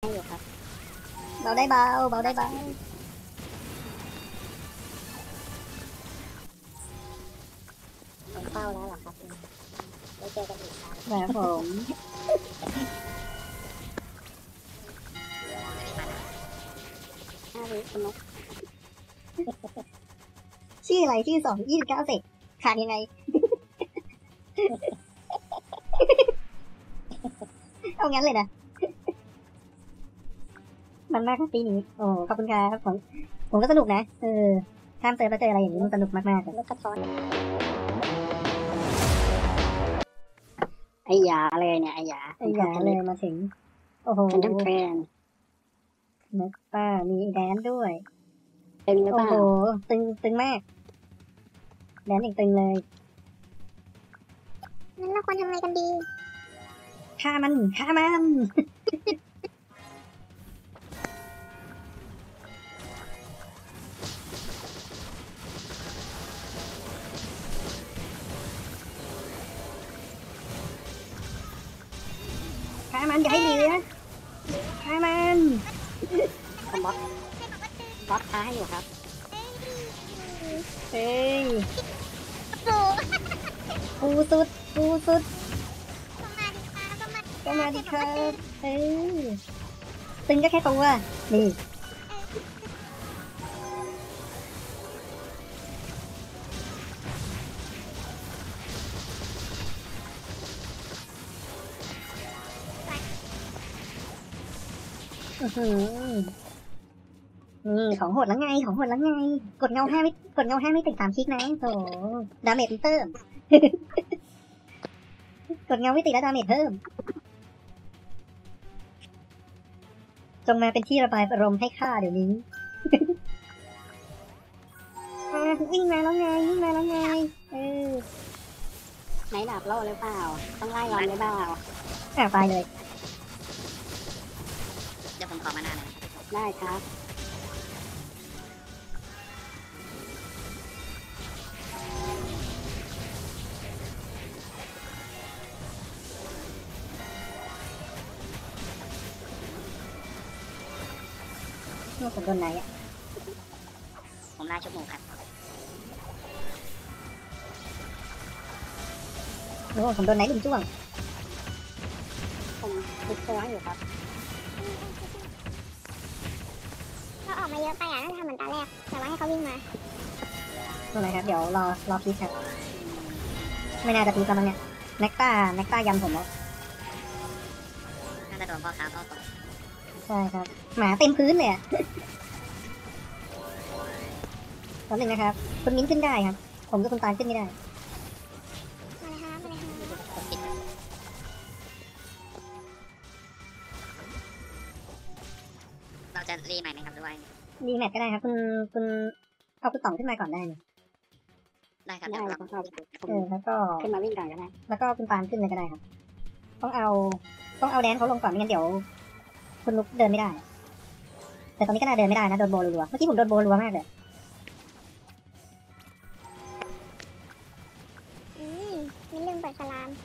อยู่ครับเบาได้เบาเบาได้เบาผมเฝ้าแล้วหรอครับได้เจอกันอีกครับแบบผม 5 วิคุณนกชื่ออะไรชื่อ2 29เสร็จขาดยังไง เอางั้นเลยนะมันมากครับปีนี้โอ้ขอบคุณครับผมก็สนุกนะข้ามเติมแล้วเจออะไรอย่างนี้มันสนุกมากๆเลยลูกกระท้อนไอ้ยาเลยเนี่ยไอ้ยาเลยมาถึงโอ้โหกันทั้งเพลนนึกป้ามีแดนด้วยตึงหรือเปล่าโอ้โหตึงมากแดนอีกตึงเลยงั้นเราควรทำอะไรกันดีฆ่ามันฆ่ามันอย่าให้เหลือฆ่ามันผมบอสท้าให้อยู่ครับเฮ้ยปูสุดก็มาดิครับตึงก็แค่ตัวนี่ของโหดแล้วไงกดเงา5ไม่ติด3 คลิกนะโอ้ดาเมจเพิ่ม กดเงาไม่ติดแล้วดาเมจเพิ่มจงมาเป็นที่ระบายอารมณ์ให้ข้าเดี๋ยวนี้ วิ่งมาแล้วไงไหนดาบโล่หรือเปล่าต้องไล่ย้อนหรือเปล่าตายเลยเดี๋ยวผมขอมาหน้าหน่อยได้ครับผมโดนไหนผมไล่ชุบหมูครับผมโดนไหนลุมจ้วงผมติดตัวอยู่ครับเราออกมาเยอะไปน่าจะทำเหมือนตอนแรกแต่ว่าให้เขาวิ่งมาอะไรครับเดี๋ยวรอพีครับไม่น่าจะพีกันมั้งเนี่ยแน็กต้ายันผมแล้วน่าจะโดนพ่อค้าเข้าตกใช่ครับหมาเต็มพื้นเลยตอนหนึ่งนะครับคุณมิ้นขึ้นได้ครับผมกับคุณตาลขึ้นไม่ได้เราจะรีใหม่ไหมครับด้วยรีแมทก็ได้ครับคุณเอาคุณต่องขึ้นมาก่อนได้ได้ครับได้ครับแล้วก็ขึ้นมาวิ่งก่อนก็ได้แล้วก็คุณตาลขึ้นเลยก็ได้ครับต้องเอาแดนเขาลงก่อนไม่งั้นเดี๋ยวคุณลุกเดินไม่ได้แต่ตอนนี้ก็น่าเดินไม่ได้นะโดนโบรัวเมื่อกี้ผมโดนโบรัวมากเลยไม่ลืมเปิดสลาม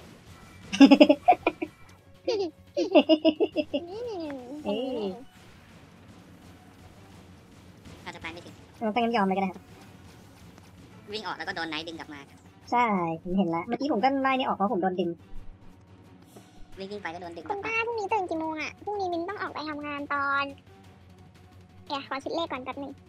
อาจจะไปไม่ถึงไปงั้นยอมเลยก็ได้ครับวิ่งออกแล้วก็โดนไนท์ดึงกลับมาใช่ผมเห็นแล้วเมื่อกี้ผมก็ไล่นี่ออกเพราะผมโดนดึงวิ่งไปก็โดนดึงคุณป้าพรุ่งนี้ตื่นกี่โมงอ่ะพรุ่งนี้มินต้องออกไปทำงานตอนขอคิดเลขก่อนแป๊บนึง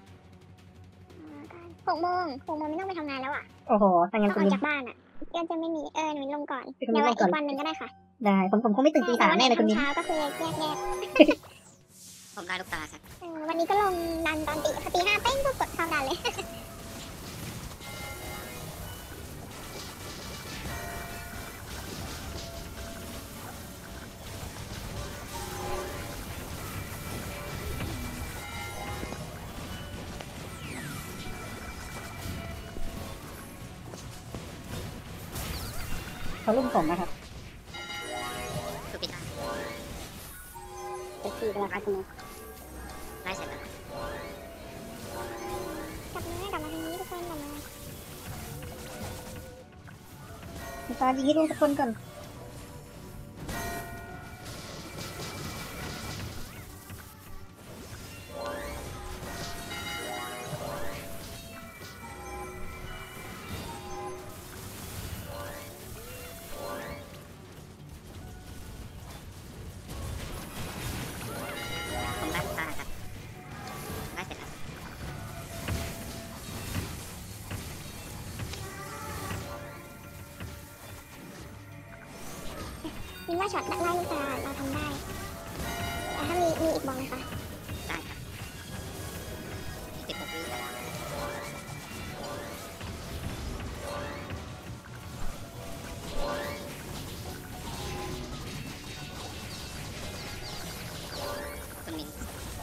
6 โมงมินต้องไปทำงานแล้วอ่ะโอ้โหถ้างั้นต้องออกจากบ้านอ่ะก็จะไม่มีมินลงก่อนเดี๋ยวอีกวันหนึ่งก็ได้ค่ะได้ผมคงไม่ตื่นตี 3แน่เลยคุณมิ้นเช้าก็คือแยกผมได้ลูกตาครับวันนี้ก็ลงดันตอนตี 5เป้งก็กดเข้าดันเลยเขาลุ่มผมนะครับสุดปิดได้เซ็กซี่ไปแล้วครับคุณไล่เสร็จแล้วกลับมาทางนี้ทุกคนกลับมาตาดีให้ทุกคนก่อนว่าช็อตไล่ลูกตาเราทำได้แต่ถ้ามีอีกบอกนะคะได้ครับ16 วิแล้วคุณมิน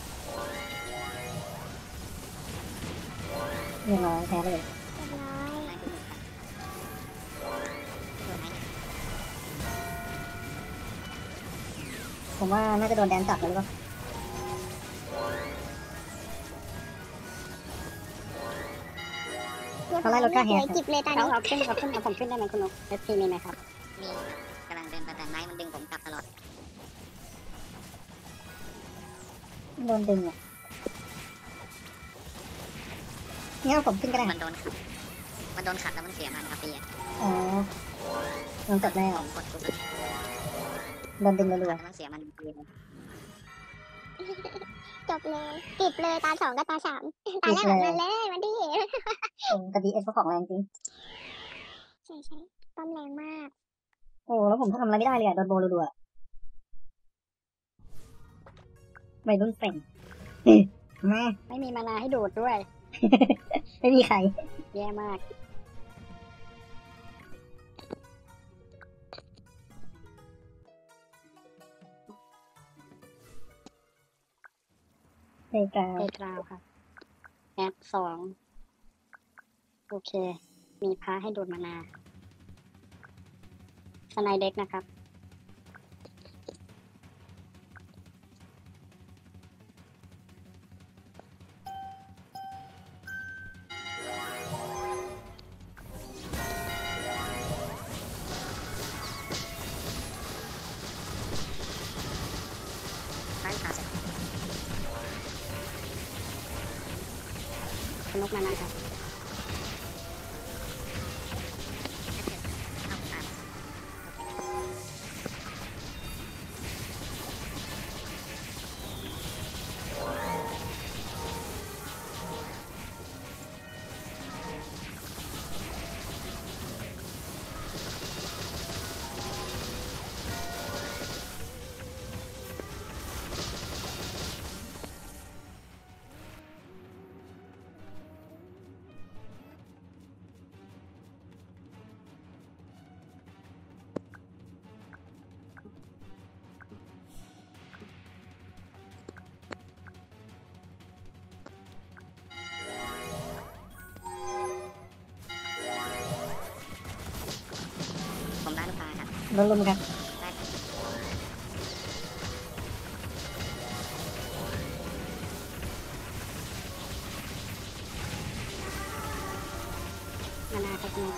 เรียบร้อยแพ้เลยเรียบร้อยได้คุณมินครับโดนไหมเนี่ยผมว่าน่าจะโดนแดนจับแล้วหรือเปล่า เขาไล่รถกล้าแหกจิบเลยตาเอานี้เอาขึ้นเอาผมขึ้นได้ไหมคุณนกเอฟซีมีไหมครับมีกำลังเดินไปแต่ไนท์มันดึงผมกลับตลอดโดนดึงอ่ะนี่เอาผมขึ้นก็ได้มันโดนขัดมันโดนขัดแล้วมันเสียมันครับพี่อ๋อลงจบแล้วผมกดปุ๊บโดนดึงรัวแล้วมันเสียมันปีเลยจบเลยจิบเลยตาสองกับตาสามตาแรกเหมือนกันเลยมันที่ๆแต่ดีเอสก็ของแรงจริงใช่ป้อมแรงมากโอ้แล้วผมก็ทำอะไรไม่ได้เลยอ่ะโดนโบรัวๆไม่รุ่นเป่งมาไม่มีมานาให้ดูดด้วยไม่มีใครแย่มากเพลกาวเอกราวค่ะแอด2โอเค มีพาให้ดูดมานาสไนเด็กนะครับ ได้ค่ะเสร็จสนุกมานะครับเอาผ่านผมได้ลูกค้าครับโดนลุมครับได้ครับมานาครับคุณ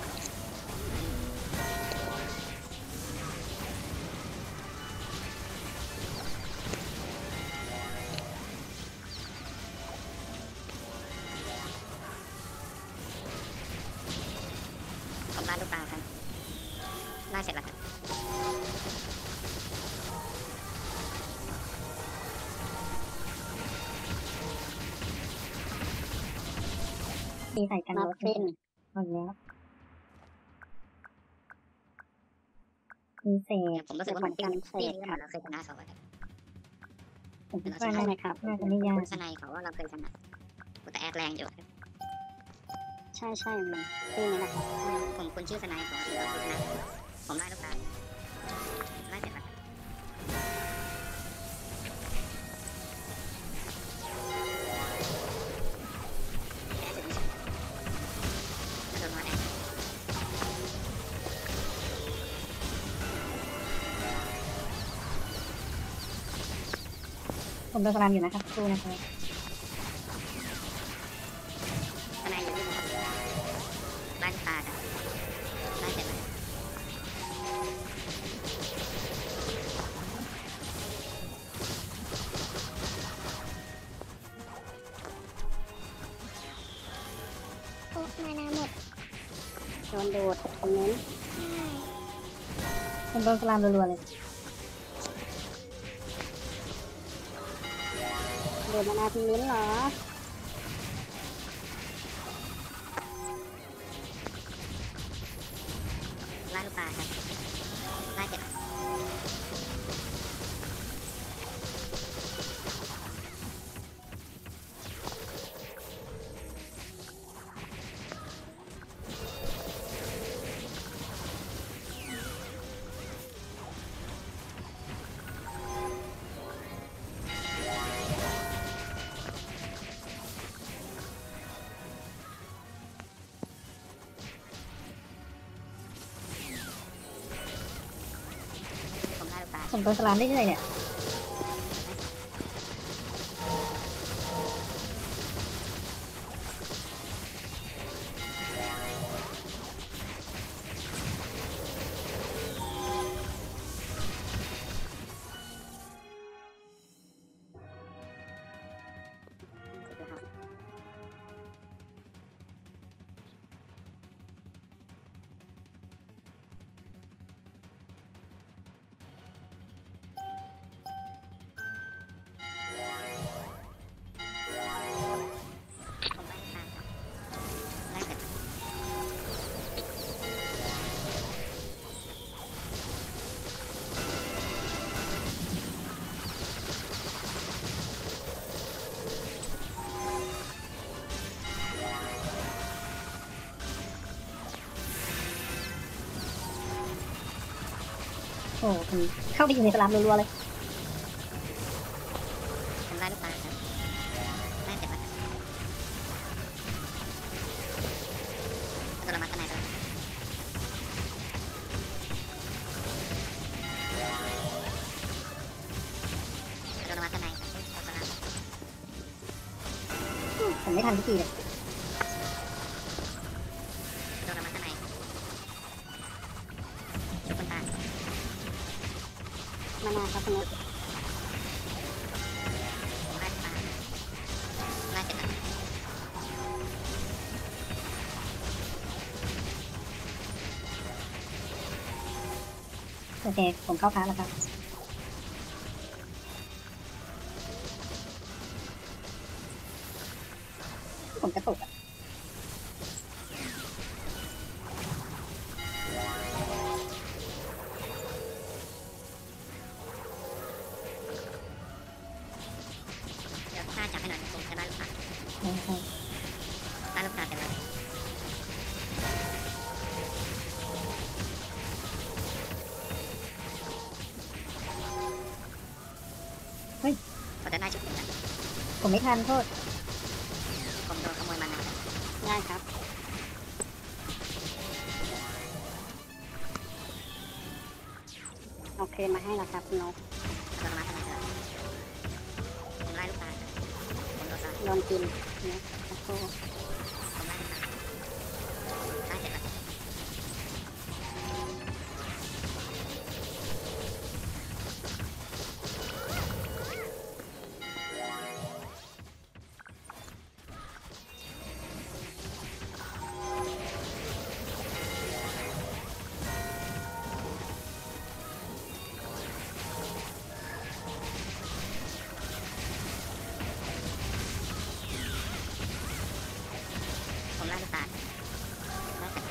ผมได้ลูกตาครับได้เสร็จแล้วครับตีใส่กันมารถฟินหมดแล้วมีเศษผมรู้สึกว่าเหมือนปิ้งปิ้งนี่เราเคยชนะเขาอะครับผมคิดว่าน่าจะไม่ยากสไนเขาว่าเราเคยชนะแต่แอดแรงอยู่ครับใช่มันปิ้งนี่นะครับผมคุณชื่อสไนของเราเคยชนะผมได้ลูกตาได้เสร็จแล้วแอดถึงโดนมาแอดผมโดนสลามอยู่นะครับสู้นะครับสไนอยู่ที่นะครับได้ลูกตาครับได้เสร็จแล้วโอ้มานาหมดโดนดูดคอมเมนต์ผมโดนสลามรัวๆเลยดูดมานาพิมพ์เหรอไล่ลูกตาครับไล่เสร็จแล้วผมโดนสลามเรื่อยๆเนี่ยผมได้ลูกตาลครับได้เสร็จโอ้ผมเข้าไปอยู่ในสลามรัวๆเลยผมได้ลูกตาลครับได้เสร็จแล้วครับตัวละมัดข้างในด้วยตัวละมัดข้างในครับตัวละมัดผมไม่ทันทุกทีเลยตัวละมัดข้างในชุบคนตายมานานครับคุณนุ๊กผมได้ลูกตาลได้เสร็จแล้วโอเคผมเข้าพาร์ทแล้วครับผมกระตุกอะเดี๋ยวถ้าจับให้หน่อยผมจะได้ลูกตาลใช่ใช่ได้ลูกตาลเสร็จแล้ว ผมจะได้ชุดนี้นะผมไม่ทันโทษผมโดนขโมยมานานได้ครับเอาเครนมาให้แล้วครับคุณนกตัวละมัดข้างในด้วยผมได้ลูกตาลครับผมโดนตาลโดนกินเนี่ยสักครู่ผมได้ลูกตาลได้เสร็จแล้ว ผมไล่ลูกตาลได้เสร็จ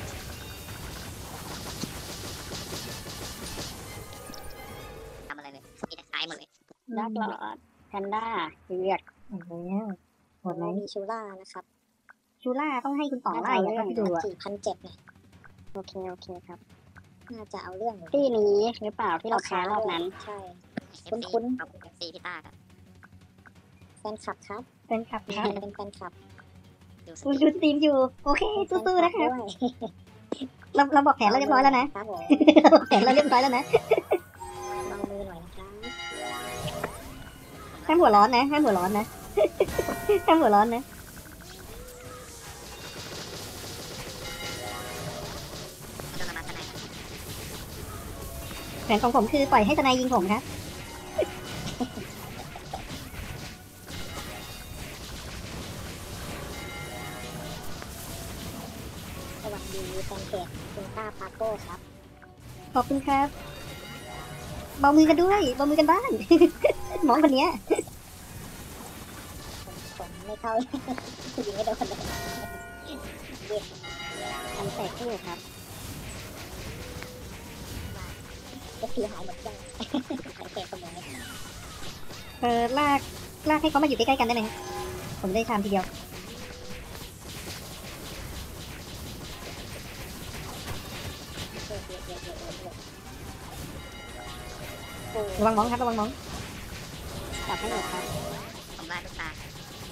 ทำอะไรเลยมีแต่ซ้ายหมดเลยดักหลอดแพนด้าเลือดโอ้โหหมดไหมมีชูล่านะครับชูล่าต้องให้คุณต่อไล่อะครับพี่ดูอะ 4,700เนี่ยโอเคโอเคครับน่าจะเอาเรื่องอยู่ที่นี้หรือเปล่าที่เราแพ้รอบนั้นใช่คุ้นคุ้นขอบคุณ FC พี่ต้าครับแฟนคลับครับเป็นครับครับเป็นแฟนคลับดูสคุณกิดูลสตรีมอยู่โอเคสู้ๆนะครับด้วยเราบอกแผนเราเรียบร้อยแล้วนะครับผมแผนเราเรียบร้อยแล้วนะลองมือหน่อยนะครับห้ามหัวร้อนนะห้ามหัวร้อนนะ ห้ามหัวร้อนนะโดนละมัดข้างในครับแผนของผมคือปล่อยให้ทนายยิงผมครับสวัสดีแฟนเพจคุณต้าปาโก้ครับขอบคุณครับเบามือกันด้วยเบามือกันบ้าง น้องคนเนี้ยผมไม่เข้า ผู้หญิงไม่โดนเลยอันแตกคู่ครับก็คือหายหมดยังหายเพจขโมยลากให้เขามาอยู่ใกล้ๆกันได้ไหมครับผมได้ทำทีเดียว ระวังมองครับระวังมองจับให้หน่อยครับผมไล่ลูกตาล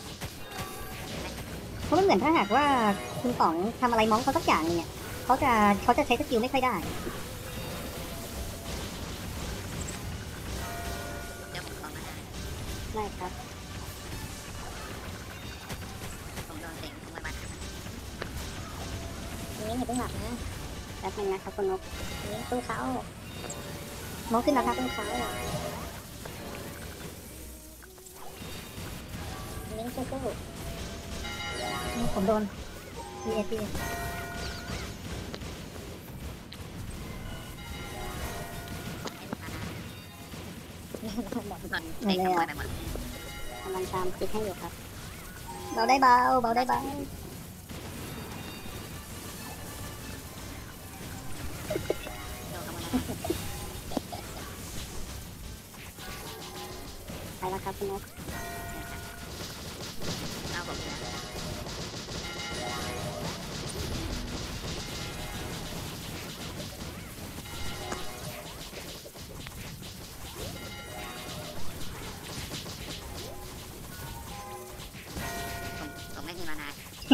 เพราะมันเหมือนถ้าหากว่าคุณป๋องทำอะไรมองเขาสักอย่างเนี่ยเขาจะใช้สกิลไม่ค่อยได้ได้ครับผมโดนเสียงผมมามิ้นอย่าเพิ่งหลับนะแป๊บนึงนะครับคุณนกมิ้นสู้เขานกขึ้นแล้วครับสู้เขามิ้นสู้ผมโดน VS ตอนเด็กทำอะไรไปหมดกำลังตามคลิกให้อยู่ครับเบาได้เบาเบาได้เบาโดนขโมยไปแล้วครับคุณนกเอาผมแล้วผมไม่มีมานา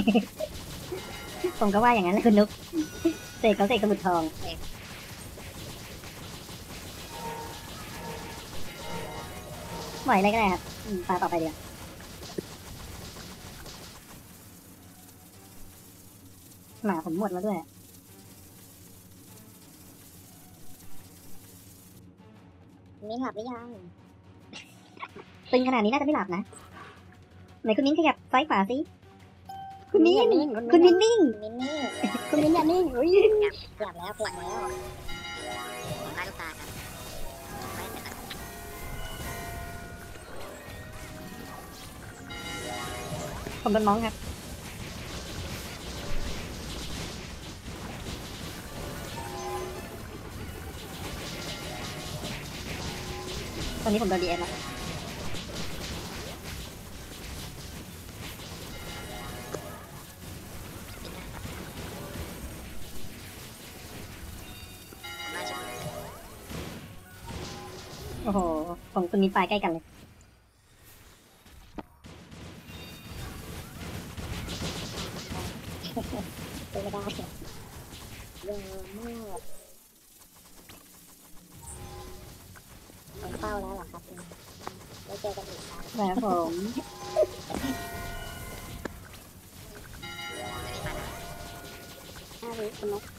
ผมก็ว่าอย่างนั้นแหละคุณนกเสกเขาเสกสมุดทองไหวอะไรก็ได้ครับตาต่อไปเดียวหมาผมหมดแล้วด้วยมิ้นหลับหรือยังตึงขนาดนี้น่าจะไม่หลับนะไหนคุณมิ้นขยับซ้ายขวาสิคุณมิ้นคุณมิ้นนิ่งมิ้นนี่คุณมิ้นอย่านิ่งอุ้ยหลับแล้วหลับแล้วผมไล่ลูกตาครับไม่เสร็จแล้วผมโดนมองครับตอนนี้ผมโดน DS แล้วผมไล่ชุดโอ้โหผมคุณมิ้นปลายใกล้กันเลยเป็นไม่ได้เยอะมากผมเฝ้าแล้วเหรอครับไว้เจอกันอีกครับแบบผมไม่มีมานา 5 วิคุณนก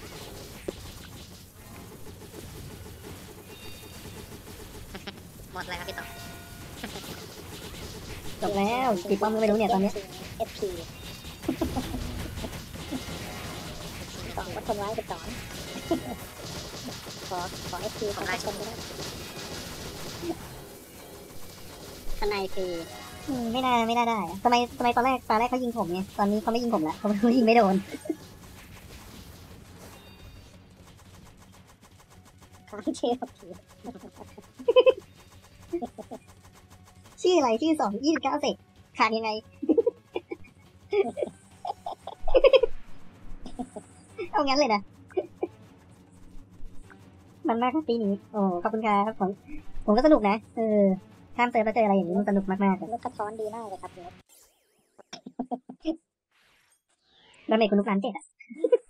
หมดเลยครับพี่ต่อจบแล้วติดป้อมก็ไม่รู้เนี่ยตอนเนี้ย FP สองก็ทนไว้กับสองขอ FP ขอให้ชมด้วยข้างในคือไม่น่าได้อะทำไมตอนแรกเขายิงผมไงตอนนี้เขาไม่ยิงผมแล้วเขายิงไม่โดนค้างเชียร์ชื่ออะไรชื่อ29เสกขาดยังไง เอางั้นเลยนะ มันมากครับปีนี้โอ้ขอบคุณครับผมก็สนุกนะข้ามเซิร์ฟแล้วเจออะไรอย่างนี้มันสนุกมากๆเลยลูกกระท้อนดีมากเลยครับเนี่ยแล้วเมย์คุณลูกร้านเจ็ดอ่ะ